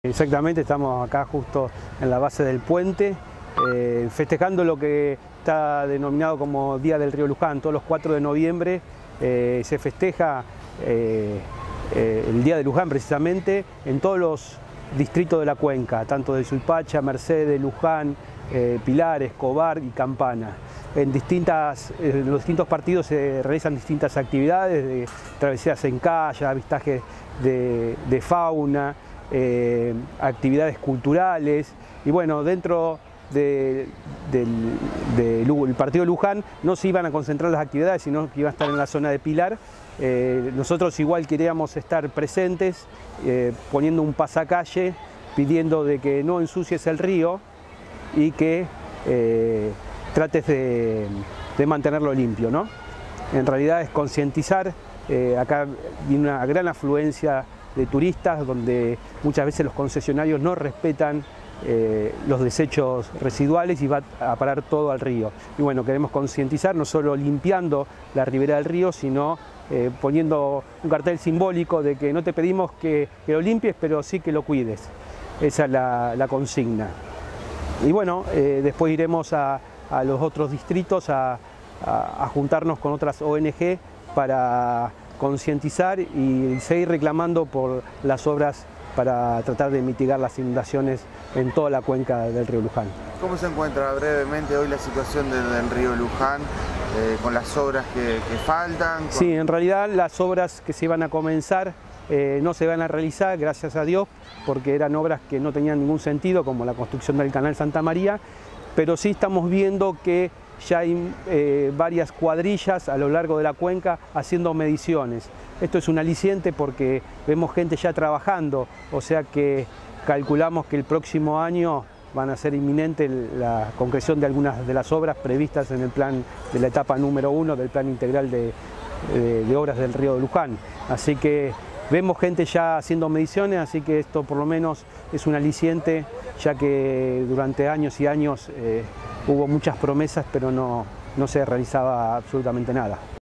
Exactamente, estamos acá justo en la base del puente, festejando lo que está denominado como Día del Río Luján. Todos los 4 de noviembre se festeja el Día de Luján precisamente en todos los distritos de la cuenca, tanto de Suipacha, Mercedes, Luján, Pilar, Escobar y Campana. En los distintos partidos se realizan distintas actividades, de travesías en kayak, avistaje de fauna, actividades culturales, y bueno, dentro del partido de Luján no se iban a concentrar las actividades, sino que iban a estar en la zona de Pilar. Nosotros igual queríamos estar presentes, poniendo un pasacalle, pidiendo de que no ensucies el río y que trates de mantenerlo limpio, ¿no? En realidad es concientizar. Acá viene una gran afluencia de turistas, donde muchas veces los concesionarios no respetan los desechos residuales y va a parar todo al río. Y bueno, queremos concientizar, no solo limpiando la ribera del río, sino poniendo un cartel simbólico de que no te pedimos que lo limpies, pero sí que lo cuides. Esa es la consigna. Y bueno, después iremos a los otros distritos a juntarnos con otras ONG para concientizar y seguir reclamando por las obras para tratar de mitigar las inundaciones en toda la cuenca del río Luján. ¿Cómo se encuentra brevemente hoy la situación del río Luján con las obras que faltan? Sí, en realidad las obras que se iban a comenzar no se van a realizar, gracias a Dios, porque eran obras que no tenían ningún sentido, como la construcción del canal Santa María, pero sí estamos viendo que ya hay varias cuadrillas a lo largo de la cuenca haciendo mediciones. Esto es un aliciente porque vemos gente ya trabajando, o sea que calculamos que el próximo año van a ser inminente la concreción de algunas de las obras previstas en el plan de la etapa número 1 del plan integral de obras del río de Luján. Así que vemos gente ya haciendo mediciones, así que esto por lo menos es un aliciente, ya que durante años y años hubo muchas promesas, pero no se realizaba absolutamente nada.